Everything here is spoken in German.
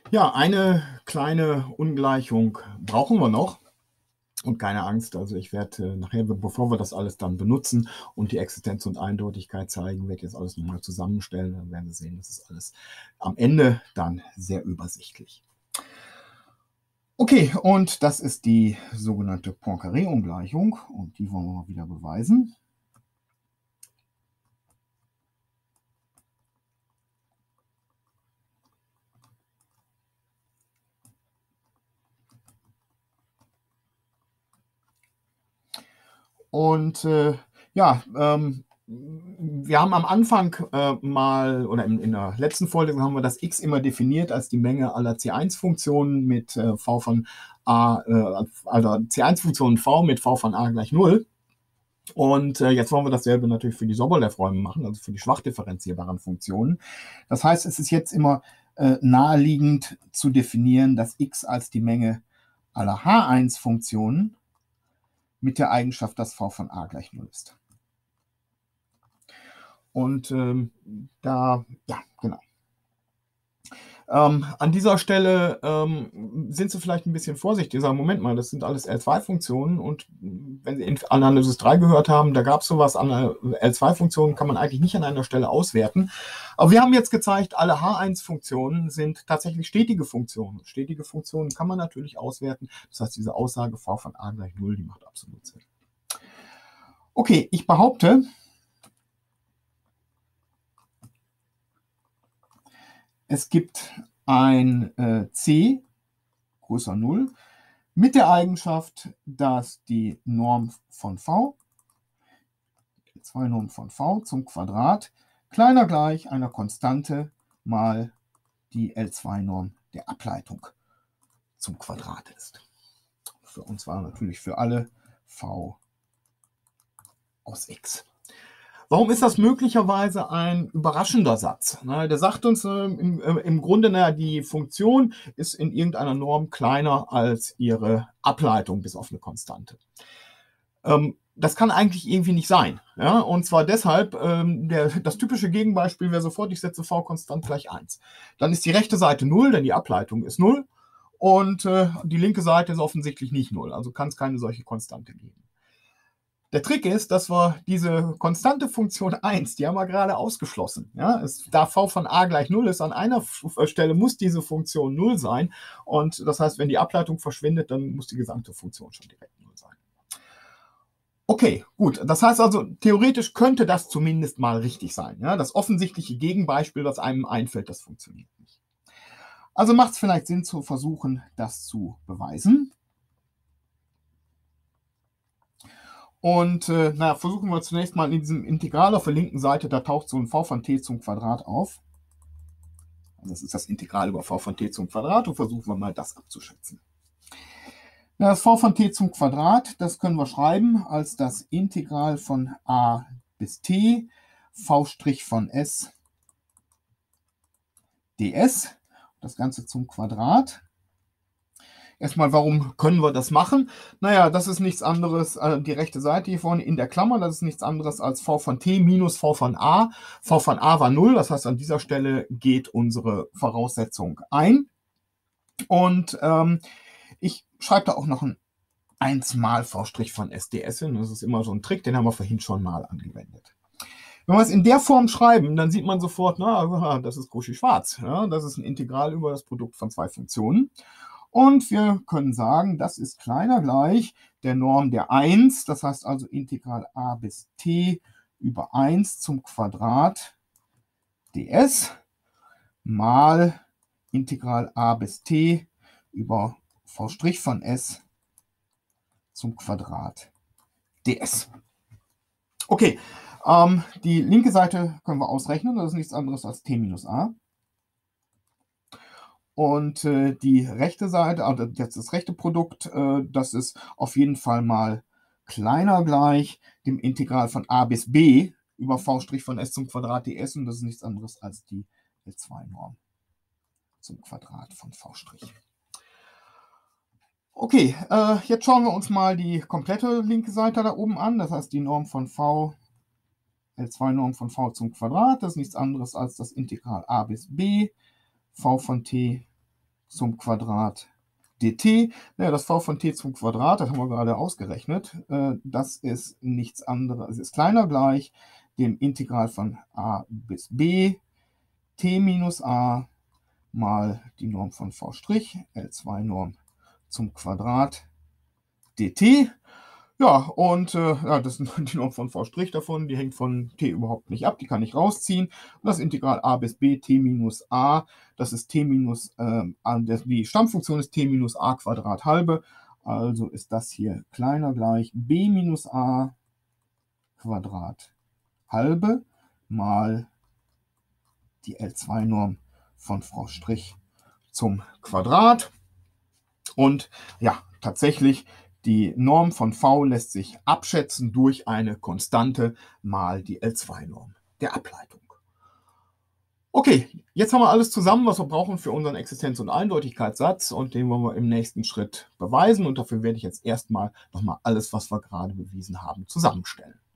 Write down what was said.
Ja, eine kleine Ungleichung brauchen wir noch. Und keine Angst, also ich werde nachher, bevor wir das alles dann benutzen und die Existenz und Eindeutigkeit zeigen, werde ich jetzt alles nochmal zusammenstellen. Dann werden Sie sehen, das ist alles am Ende dann sehr übersichtlich. Okay, und das ist die sogenannte Poincaré-Ungleichung und die wollen wir mal wieder beweisen. Und ja, wir haben am Anfang mal, oder in der letzten Vorlesung haben wir das x immer definiert als die Menge aller C1-Funktionen mit v von a, also C1-Funktionen v mit v von a gleich 0. Und jetzt wollen wir dasselbe natürlich für die Sobolev-Räume machen, also für die schwach differenzierbaren Funktionen. Das heißt, es ist jetzt immer naheliegend zu definieren, dass x als die Menge aller H1-Funktionen mit der Eigenschaft, dass v von a gleich 0 ist. Und ja, genau. An dieser Stelle sind Sie vielleicht ein bisschen vorsichtig. Sagen, Moment mal, das sind alles L2-Funktionen. Und wenn Sie in Analysis 3 gehört haben, da gab es sowas an L2-Funktionen, kann man eigentlich nicht an einer Stelle auswerten. Aber wir haben jetzt gezeigt, alle H1-Funktionen sind tatsächlich stetige Funktionen. Stetige Funktionen kann man natürlich auswerten. Das heißt, diese Aussage v von a gleich 0, die macht absolut Sinn. Okay, ich behaupte, es gibt ein C größer 0 mit der Eigenschaft, dass die Norm von v, die zwei Normen von v zum Quadrat, kleiner gleich einer Konstante mal die L2-Norm der Ableitung zum Quadrat ist. Und zwar natürlich für alle v aus x. Warum ist das möglicherweise ein überraschender Satz? Der sagt uns im Grunde, die Funktion ist in irgendeiner Norm kleiner als ihre Ableitung bis auf eine Konstante. Das kann eigentlich irgendwie nicht sein. Ja? Und zwar deshalb, das typische Gegenbeispiel wäre sofort, ich setze v konstant gleich 1. Dann ist die rechte Seite 0, denn die Ableitung ist 0. Und die linke Seite ist offensichtlich nicht 0. Also kann es keine solche Konstante geben. Der Trick ist, dass wir diese konstante Funktion 1, die haben wir gerade ausgeschlossen. Ja? Da v von a gleich 0 ist, an einer Stelle muss diese Funktion 0 sein. Und das heißt, wenn die Ableitung verschwindet, dann muss die gesamte Funktion schon direkt 0 sein. Okay, gut. Das heißt also, theoretisch könnte das zumindest mal richtig sein. Ja? Das offensichtliche Gegenbeispiel, das einem einfällt, das funktioniert nicht. Also macht es vielleicht Sinn zu versuchen, das zu beweisen. Und versuchen wir zunächst mal in diesem Integral auf der linken Seite, da taucht so ein v von t zum Quadrat auf. Also das ist das Integral über v von t zum Quadrat und versuchen wir mal das abzuschätzen. Das v von t zum Quadrat, das können wir schreiben als das Integral von a bis t v' von s ds. Das Ganze zum Quadrat. Erstmal, warum können wir das machen? Naja, das ist nichts anderes, die rechte Seite hier vorne in der Klammer, das ist nichts anderes als v von t minus v von a. v von a war 0, das heißt, an dieser Stelle geht unsere Voraussetzung ein. Und ich schreibe da auch noch ein 1 mal v' von SDS hin. Das ist immer so ein Trick, den haben wir vorhin schon mal angewendet. Wenn wir es in der Form schreiben, dann sieht man sofort, das ist Cauchy-Schwarz. Ja, das ist ein Integral über das Produkt von zwei Funktionen. Und wir können sagen, das ist kleiner gleich der Norm der 1, das heißt also Integral a bis t über 1 zum Quadrat ds mal Integral a bis t über v' von s zum Quadrat ds. Okay, die linke Seite können wir ausrechnen, das ist nichts anderes als t minus a. Und die rechte Seite, also jetzt das rechte Produkt, das ist auf jeden Fall mal kleiner gleich dem Integral von a bis b über v' von s zum Quadrat ds. Und das ist nichts anderes als die L2-Norm zum Quadrat von v'. Okay, jetzt schauen wir uns mal die komplette linke Seite da oben an. Das heißt die Norm von v, L2-Norm von v zum Quadrat. Das ist nichts anderes als das Integral a bis b, v von t zum Quadrat dt. Naja, das v von t zum Quadrat, das haben wir gerade ausgerechnet, das ist nichts anderes, es ist kleiner gleich dem Integral von a bis b t minus a mal die Norm von v', L2-Norm zum Quadrat dt. Ja, und ja, das ist die Norm von v' davon, die hängt von t überhaupt nicht ab, die kann ich rausziehen. Und das Integral a bis b t minus a, das ist t minus, die Stammfunktion ist t minus a Quadrat halbe, also ist das hier kleiner gleich b minus a Quadrat halbe mal die L2-Norm von v' zum Quadrat. Und ja, tatsächlich, die Norm von v lässt sich abschätzen durch eine Konstante mal die L2-Norm der Ableitung. Okay, jetzt haben wir alles zusammen, was wir brauchen für unseren Existenz- und Eindeutigkeitssatz, und den wollen wir im nächsten Schritt beweisen, und dafür werde ich jetzt erstmal nochmal alles, was wir gerade bewiesen haben, zusammenstellen.